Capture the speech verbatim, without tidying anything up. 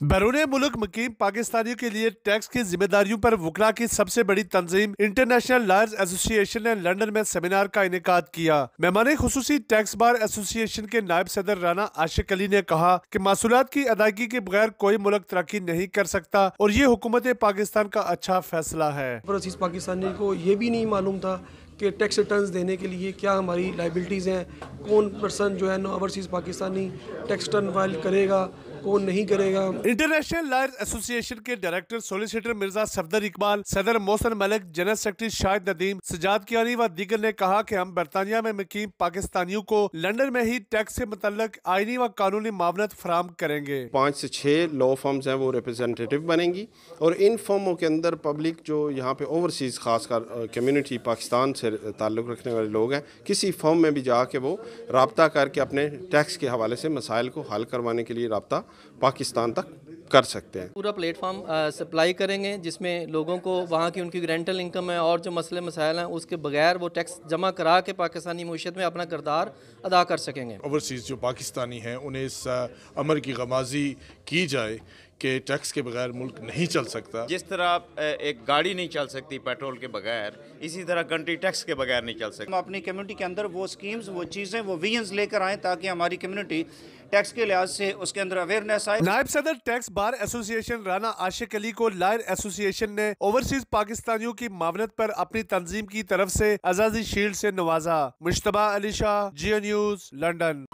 बैरून मुल्क मुकीम पाकिस्तानियों के लिए टैक्स की जिम्मेदारियों पर वकला की सबसे बड़ी तंजीम इंटरनेशनल लॉयर्स एसोसिएशन ने लंदन में सेमिनार का इनेकाद किया। मेहमान खुसूसी टैक्स बार एसोसिएशन के नायब सदर राना आशिक अली ने कहा कि मासूलात की अदायगी के बगैर कोई मुल्क तरक्की नहीं कर सकता और ये हुकूमत पाकिस्तान का अच्छा फैसला है। ओवरसीज़ पाकिस्तानी को ये भी नहीं मालूम था कि टैक्स रिटर्न्स देने के लिए क्या हमारी लाइबिलिटीज़ हैं, कौन पर्सन जो है ना overseas Pakistani tax return file करेगा, कौन नहीं करेगा। इंटरनेशनल लॉयर्स एसोसिएशन के डायरेक्टर सोलिसिटर मिर्जा सफदर इकबाल, सदर मोहसन मलिक, जनरल सेक्रेटरी शाहिद नदीम, सजाद कियानी व दीगर ने कहा कि हम बरतानिया में मुकीम पाकिस्तानियों को लंदन में ही टैक्स से मुतल्लक आईनी व कानूनी मावनत फराम करेंगे। पाँच से छः लॉ फर्म्स हैं वो रिप्रेजेंटेटिव बनेंगी और इन फर्मों के अंदर पब्लिक जो यहाँ पे ओवरसीज़ खासकर कम्युनिटी पाकिस्तान से ताल्लुक़ रखने वाले लोग हैं, किसी फर्म में भी जाके वो रब्ता करके अपने टैक्स के हवाले से मसाइल को हल करवाने के लिए रब्ता पाकिस्तान तक कर सकते हैं। पूरा प्लेटफॉर्म सप्लाई करेंगे जिसमें लोगों को वहाँ की उनकी रेंटल इनकम है और जो मसले मसाइल हैं उसके बगैर वो टैक्स जमा करा के पाकिस्तानी मईशत में अपना किरदार अदा कर सकेंगे। ओवरसीज़ जो पाकिस्तानी हैं उन्हें इस अमर की गमाजी की जाए कि टैक्स के बगैर मुल्क नहीं चल सकता। जिस तरह एक गाड़ी नहीं चल सकती पेट्रोल के बगैर, इसी तरह कंट्री टैक्स के बगैर नहीं चल सकती। हम अपनी कम्युनिटी के अंदर वो स्कीम्स, वो चीज़ें, वो विजन्स लेकर आएँ ताकि हमारी कम्युनिटी टैक्स के लिहाज से उसके अंदर अवेयरनेस आए। नायब सदर tax bar association Rana Ashiq Ali को लॉयर एसोसिएशन ने ओवरसीज पाकिस्तानियों की मावनत पर अपनी तंजीम की तरफ से आजादी शील्ड से नवाजा। Mujtaba Ali Shah, Geo News, London.